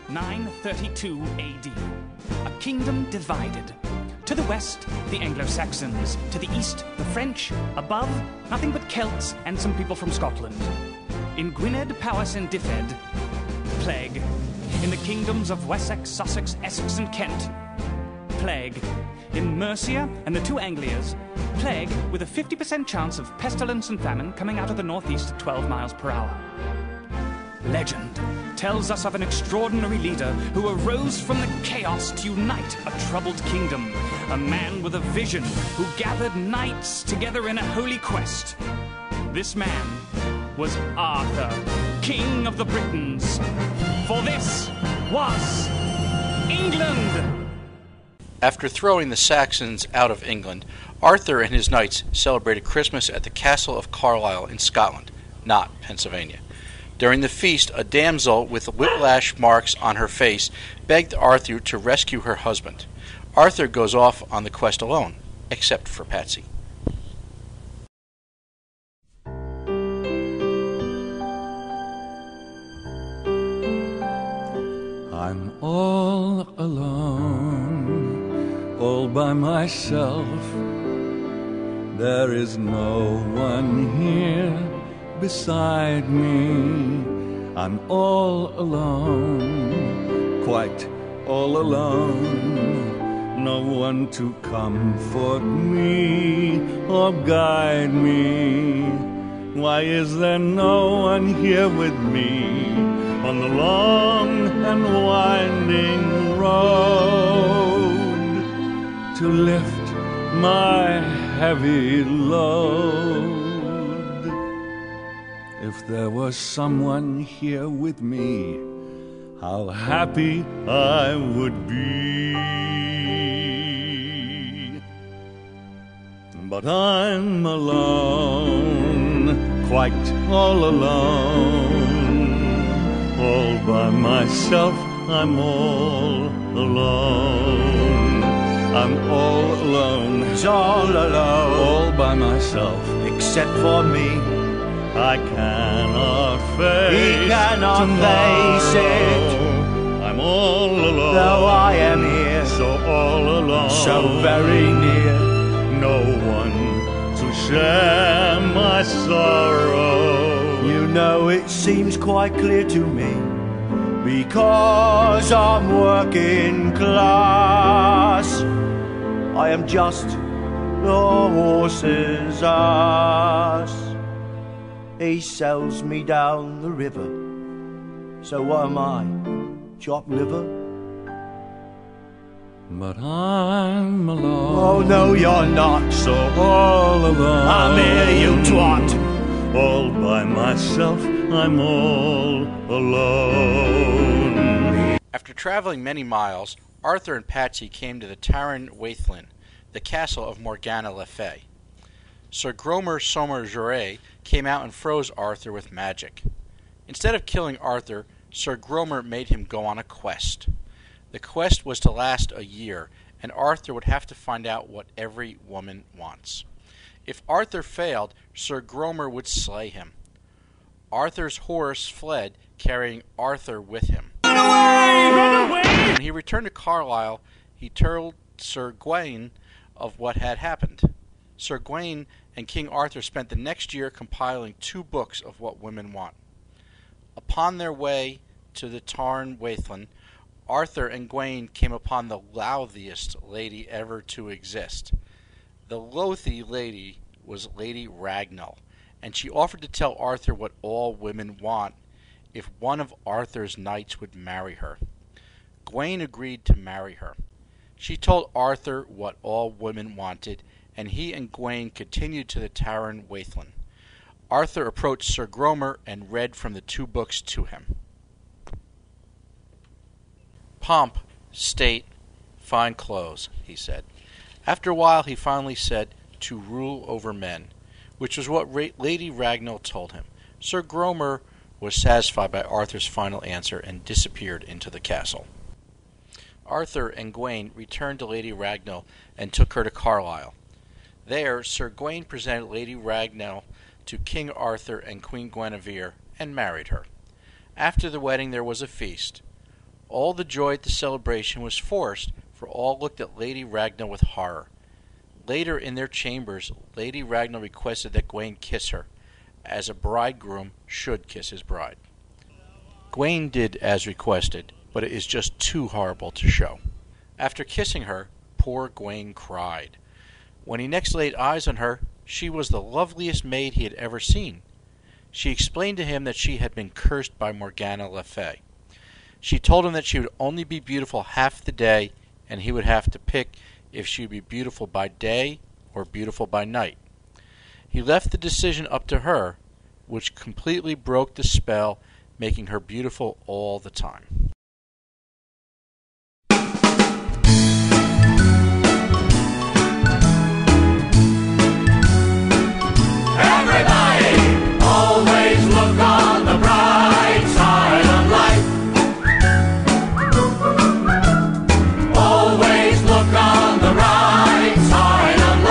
932 AD. A kingdom divided. To the west, the Anglo-Saxons. To the east, the French. Above, nothing but Celts and some people from Scotland. In Gwynedd, Powys and Dyfed, plague. In the kingdoms of Wessex, Sussex, Essex and Kent, plague. In Mercia and the two Anglias, plague with a 50% chance of pestilence and famine coming out of the northeast at 12 miles per hour. Legend tells us of an extraordinary leader who arose from the chaos to unite a troubled kingdom. A man with a vision who gathered knights together in a holy quest. This man was Arthur, King of the Britons. For this was England! After throwing the Saxons out of England, Arthur and his knights celebrated Christmas at the Castle of Carlisle in Scotland, not Pennsylvania. During the feast, a damsel with whiplash marks on her face begged Arthur to rescue her husband. Arthur goes off on the quest alone, except for Patsy. I'm all alone, all by myself. There is no one here beside me. I'm all alone, quite all alone. No one to comfort me or guide me. Why is there no one here with me on the long and winding road to lift my heavy load? If there was someone here with me, how happy I would be. But I'm alone, quite all alone. All by myself, I'm all alone. I'm all alone, it's all alone, all by myself. except for me. I cannot face He cannot face it. I'm all alone, Though I am here, so all alone, so very near. no one to share my sorrow. You know it seems quite clear to me, because I'm working class. I am just the horse's ass. He sells me down the river, so what am I, chopped liver? But I'm alone. Oh no, you're not. So all alone, I'm here, you twat. All by myself, I'm all alone. After traveling many miles, Arthur and Patsy came to the Taran Waithlin, the castle of Morgana le Fay. Sir Gromer Somerjure came out and froze Arthur with magic. Instead of killing Arthur, Sir Gromer made him go on a quest. The quest was to last a year, and Arthur would have to find out what every woman wants. If Arthur failed, Sir Gromer would slay him. Arthur's horse fled, carrying Arthur with him. Run away! Run away! When he returned to Carlisle, he told Sir Gawain of what had happened. Sir Gawain and King Arthur spent the next year compiling 2 books of what women want. Upon their way to the Taran Waithlin, Arthur and Gawain came upon the louthiest lady ever to exist. The louthy lady was Lady Ragnell, and she offered to tell Arthur what all women want if one of Arthur's knights would marry her. Gawain agreed to marry her. She told Arthur what all women wanted, and he and Gawain continued to the Taran Waithlin. Arthur approached Sir Gromer and read from the 2 books to him. Pomp, state, fine clothes, he said. After a while he finally said, to rule over men, which was what Lady Ragnell told him. Sir Gromer was satisfied by Arthur's final answer and disappeared into the castle. Arthur and Gawain returned to Lady Ragnell and took her to Carlisle. There, Sir Gawain presented Lady Ragnell to King Arthur and Queen Guinevere and married her. After the wedding there was a feast. All the joy at the celebration was forced, for all looked at Lady Ragnell with horror. Later in their chambers, Lady Ragnell requested that Gawain kiss her, as a bridegroom should kiss his bride. Gawain did as requested, but it is just too horrible to show. After kissing her, poor Gawain cried. When he next laid eyes on her, she was the loveliest maid he had ever seen. She explained to him that she had been cursed by Morgana Le Fay. She told him that she would only be beautiful half the day, and he would have to pick if she would be beautiful by day or beautiful by night. He left the decision up to her, which completely broke the spell, making her beautiful all the time. Everybody, always look on the bright side of life. Always look on the right side of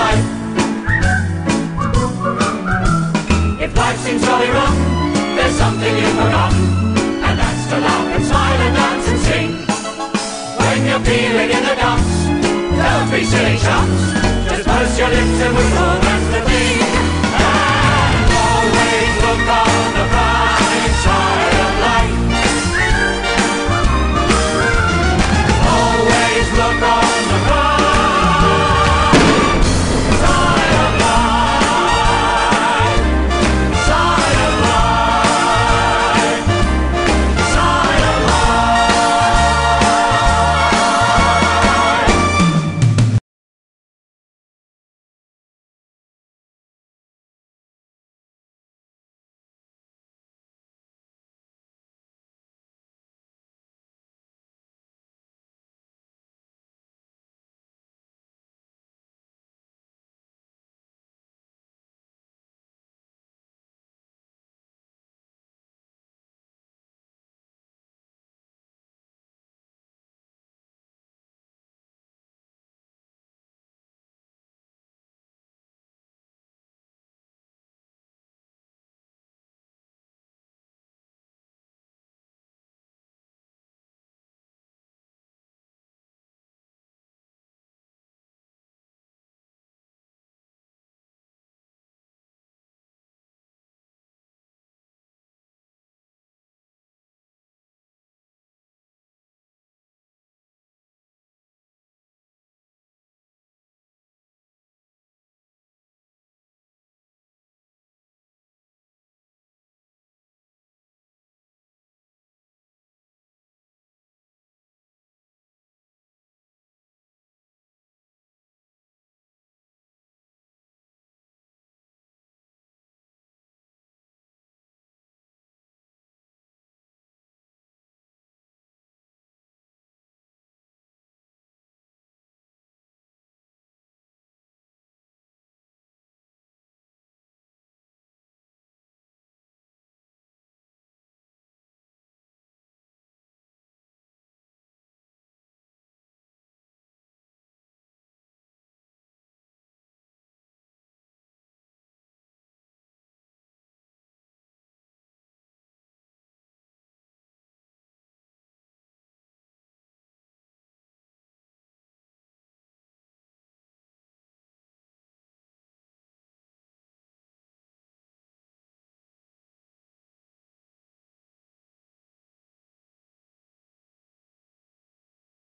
life. If life seems going wrong, there's something you've forgotten, and that's to laugh and smile and dance and sing. When you're feeling in the dumps, don't be silly chumps, just purse your lips and whistle, that's the thing.